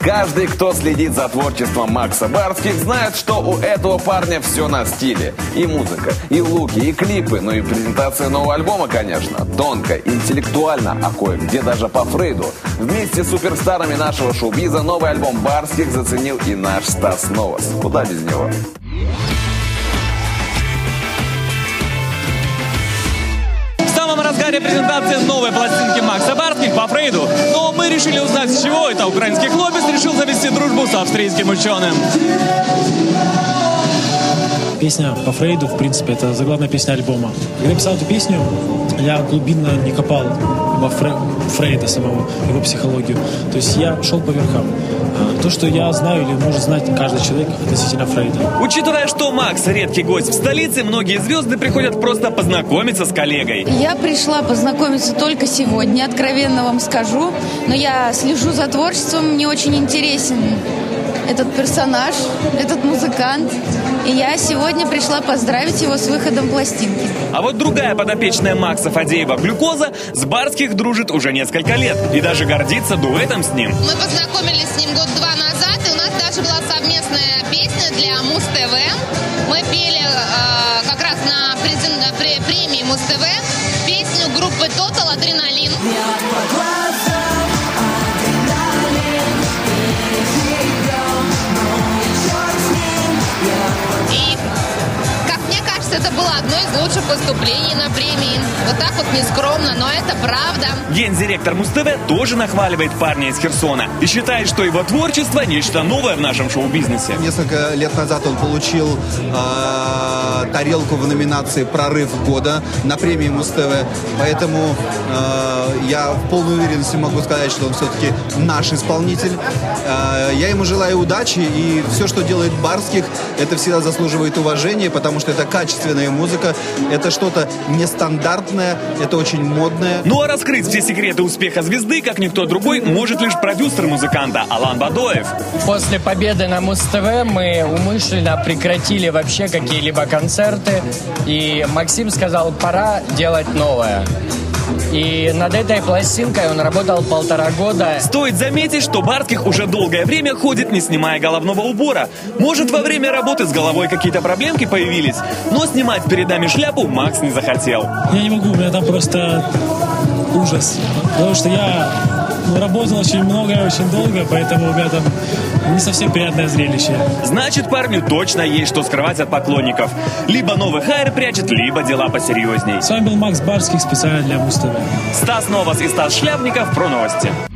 Каждый, кто следит за творчеством Макса Барских, знает, что у этого парня все на стиле. И музыка, и луки, и клипы, ну и презентация нового альбома, конечно. Тонко, интеллектуально, а кое-где даже по Фрейду. Вместе с суперстарами нашего шоу-биза новый альбом Барских заценил и наш Стас Новос. Куда без него? В самом разгаре презентации новой пластинки Макса Барских по Фрейду. Но мы решили узнать, с чего это украинский хлопец решил завести дружбу с австрийским ученым. Песня по Фрейду, в принципе, это заглавная песня альбома. Когда я писал эту песню, я глубинно не копал во Фрейда самого, его психологию. То есть я шел по верхам. То, что я знаю или может знать каждый человек относительно Фрейда. Учитывая, что Макс редкий гость в столице, многие звезды приходят просто познакомиться с коллегой. Я пришла познакомиться только сегодня, откровенно вам скажу. Но я слежу за творчеством, мне очень интересен этот персонаж, этот музыкант. И я сегодня пришла поздравить его с выходом пластинки. А вот другая подопечная Макса Фадеева, Глюкоза, с Барских дружит уже несколько лет. И даже гордится дуэтом с ним. Мы познакомились с ним год-два назад, и у нас даже была совместная песня для Муз-ТВ. Мы пели как раз на премии Муз-ТВ песню группы Total «Адреналин». И, как мне кажется, это было одно из лучших выступлений на премии. Вот так вот нескромно, но это правда. Гендиректор Муз-ТВ тоже нахваливает парня из Херсона и считает, что его творчество – нечто новое в нашем шоу-бизнесе. Несколько лет назад он получил тарелку в номинации «Прорыв года» на премии Муз-ТВ. Поэтому я в полной уверенности могу сказать, что он все-таки наш исполнитель. Я ему желаю удачи, и все, что делает Барских, это всегда заслуживает уважения, потому что это качественная музыка, это что-то нестандартное, это очень модное. Ну а раскрыть все секреты успеха звезды, как никто другой, может лишь продюсер музыканта Алан Бадоев. После победы на Муз-ТВ мы умышленно прекратили вообще какие-либо концерты, и Максим сказал, пора делать новое. И над этой пластинкой он работал 1,5 года. Стоит заметить, что Барских уже долгое время ходит, не снимая головного убора. Может, во время работы с головой какие-то проблемки появились, но снимать перед нами шляпу Макс не захотел. Я не могу, у меня там просто ужас. Потому что я работал очень много и очень долго, поэтому у меня там не совсем приятное зрелище. Значит, парню точно есть что скрывать от поклонников. Либо новый хайр прячет, либо дела посерьезней. С вами был Макс Барских специально для Муз-ТВ. Стас Новос и Стас Шляпников про новости.